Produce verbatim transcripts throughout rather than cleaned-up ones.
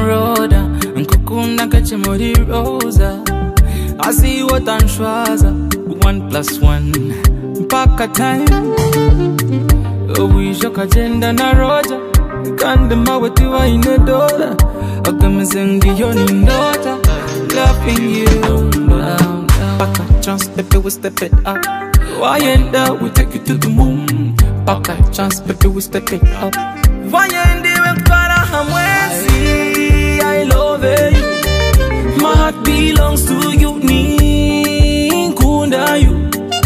Rhodah, nkukunda kachimuri Rosa. I see what I'm shwaza, one plus one, mpaka time. Uwisho kajenda na roja, kande maweti wa ine dola. Akamizengi yoni ndota, loving you down, down. Paka chance, baby, we step it up. Why ain't that we take you to the moon? Paka chance, baby, we step it up. Why ain't they when para hamwezi? I love you. My heart belongs to you. Ninkunda you.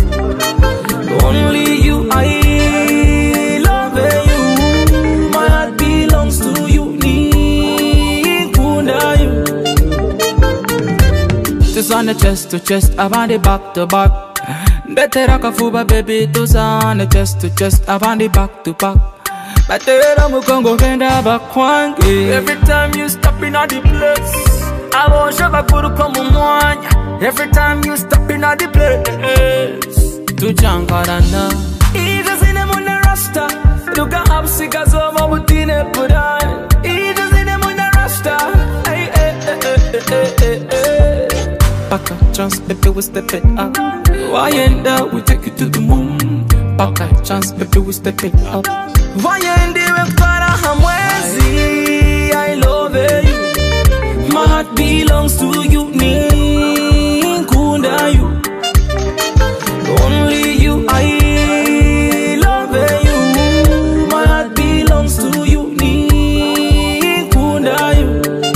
Only you. I love you. My heart belongs to you. Ninkunda you. This on the chest to chest, I want it back to back. Better rock a fuba baby, this on the chest to chest, I want it back to back. Batera mukongo venda bakwange. Every time you stop in all the place, I won't show back guru komu mwanya. Every time you stop in all the place, tu jankarana. Ija zine muna rasta, luka hapsi kazo mabutine purai. Ija zine muna rasta, ay ay ay ay ay ay ay. Paka chance, baby, we step it up. Why ain't that we take you to the moon? Paka chance, baby, we step it up. Why ain't they when para hamwezi? I love you. My heart belongs to you. Ninkunda you. Only you. I love you. My heart belongs to you. Ninkunda you.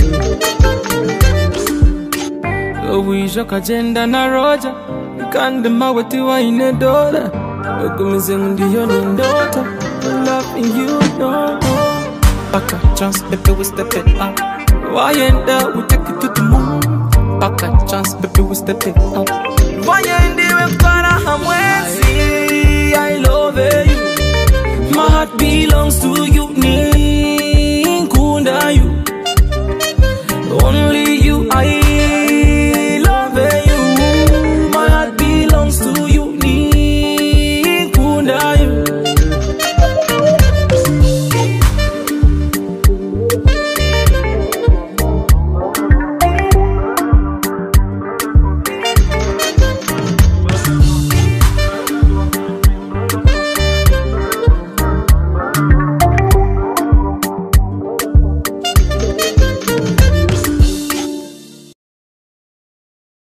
Uwisho kajenda na roja, kande maweti wa ine dola. Akamizengi yoni ndota, loving you, no. Paka chance, baby, we step it up. Why ain't that we take it to the moon? Paka chance, baby, we step it up. Why ain't they when para hamwezi? I love you. My heart belongs to you. Ninkunda you.